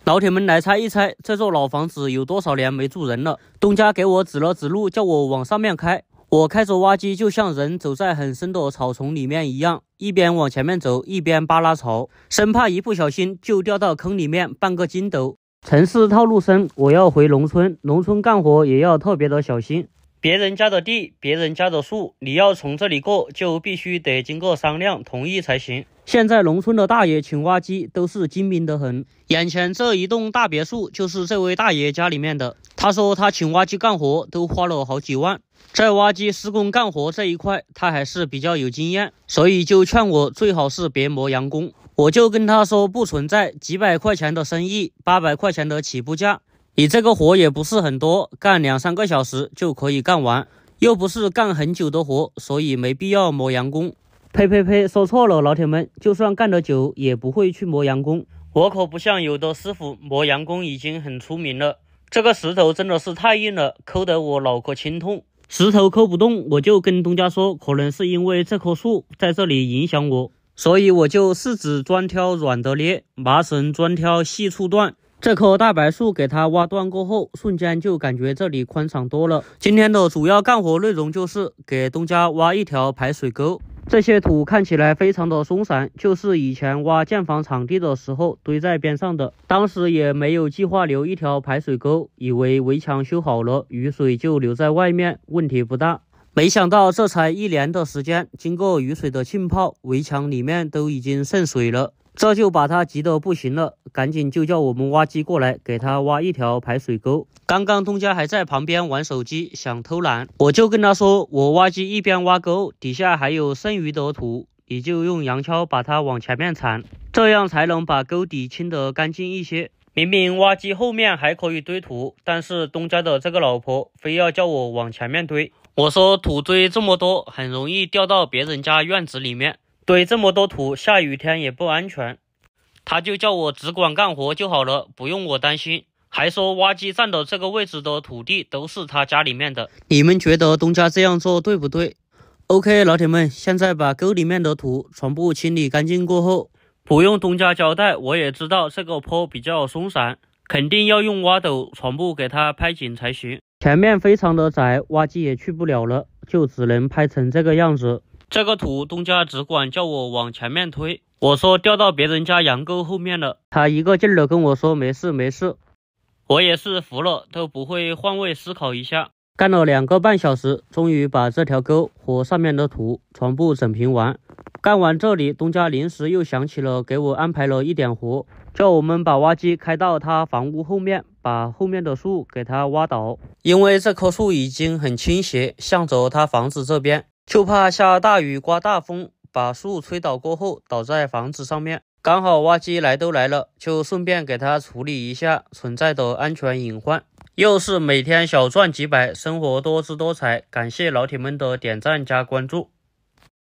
老铁们来猜一猜，这座老房子有多少年没住人了？东家给我指了指路，叫我往上面开。我开着挖机，就像人走在很深的草丛里面一样，一边往前面走，一边扒拉草，生怕一不小心就掉到坑里面半个筋斗。城市套路深，我要回农村，农村干活也要特别的小心。别人家的地，别人家的树，你要从这里过，就必须得经过商量同意才行。现在农村的大爷请挖机都是精明得很。眼前这一栋大别墅就是这位大爷家里面的。他说他请挖机干活都花了好几万，在挖机施工干活这一块他还是比较有经验，所以就劝我最好是别磨洋工。我就跟他说不存在几百块钱的生意，800块钱的起步价。你这个活也不是很多，干2-3个小时就可以干完，又不是干很久的活，所以没必要磨洋工。呸，说错了，老铁们，就算干得久也不会去磨洋工。我可不像有的师傅磨洋工已经很出名了。这个石头真的是太硬了，抠得我脑壳清痛。石头抠不动，我就跟东家说，可能是因为这棵树在这里影响我，所以我就4指专挑软的捏，麻绳专挑细处断。这棵大柏树给它挖断过后，瞬间就感觉这里宽敞多了。今天的主要干活内容就是给东家挖一条排水沟。这些土看起来非常的松散，就是以前挖建房场地的时候堆在边上的。当时也没有计划留一条排水沟，以为围墙修好了，雨水就留在外面，问题不大。没想到这才1年的时间，经过雨水的浸泡，围墙里面都已经渗水了。这就把他急得不行了，赶紧就叫我们挖机过来给他挖一条排水沟。刚刚东家还在旁边玩手机想偷懒，我就跟他说，我挖机一边挖沟，底下还有剩余的土，你就用洋锹把它往前面铲，这样才能把沟底清得干净一些。明明挖机后面还可以堆土，但是东家的这个老婆非要叫我往前面堆。我说土堆这么多，很容易掉到别人家院子里面，堆这么多土，下雨天也不安全。他就叫我只管干活就好了，不用我担心，还说挖机站的这个位置的土地都是他家里面的。你们觉得东家这样做对不对？ OK， 老铁们，现在把沟里面的土全部清理干净过后，不用东家交代，我也知道这个坡比较松散，肯定要用挖斗全部给它拍紧才行。前面非常的窄，挖机也去不了了，就只能拍成这个样子。这个土东家只管叫我往前面推，我说掉到别人家洋沟后面了，他一个劲儿的跟我说没事没事。我也是服了，都不会换位思考一下。干了2个半小时，终于把这条沟和上面的土全部整平完。干完这里，东家临时又想起了给我安排了一点活，叫我们把挖机开到他房屋后面，把后面的树给他挖倒。因为这棵树已经很倾斜，向着他房子这边，就怕下大雨刮大风，把树吹倒过后倒在房子上面。刚好挖机来都来了，就顺便给他处理一下存在的安全隐患。又是每天小赚几百，生活多姿多彩。感谢老铁们的点赞加关注。